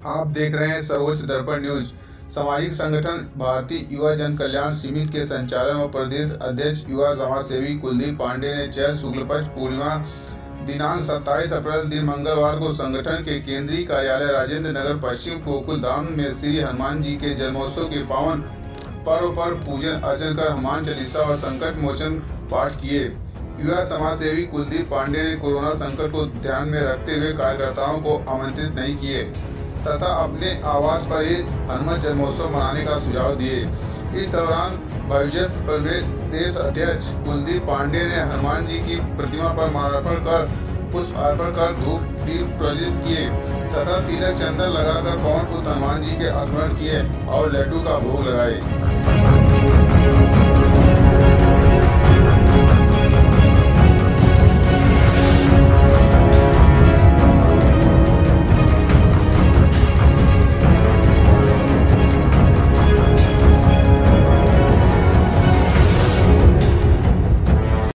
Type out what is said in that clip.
आप देख रहे हैं सर्वोच्च दर्पण न्यूज। सामाजिक संगठन भारतीय युवा जन कल्याण समिति के संचालन व प्रदेश अध्यक्ष युवा समाज सेवी कुलदीप पांडे ने चैत्र शुक्ल पक्ष पूर्णिमा दिनांक 27 अप्रैल दिन मंगलवार को संगठन के केंद्रीय कार्यालय राजेंद्र नगर पश्चिम गोकुल धाम में श्री हनुमान जी के जन्मोत्सव के पावन पर्व पर पूजन अर्चन कर हनुमान चालीसा व संकट मोचन पाठ किए। युवा समाज सेवी कुलदीप पांडे ने कोरोना संकट को ध्यान में रखते हुए कार्यकर्ताओं को आमंत्रित नहीं किए तथा अपने आवास पर ही हनुमान जन्मोत्सव मनाने का सुझाव दिए। इस दौरान भाजपा प्रदेश अध्यक्ष कुलदीप पांडे ने हनुमान जी की प्रतिमा पर माल्यार्पण कर पुष्प अर्पण कर धूप दीप प्रज्वलित किए तथा तिलक चंदन लगाकर पवन पुत्र हनुमान जी के स्मरण किए और लड्डू का भोग लगाए।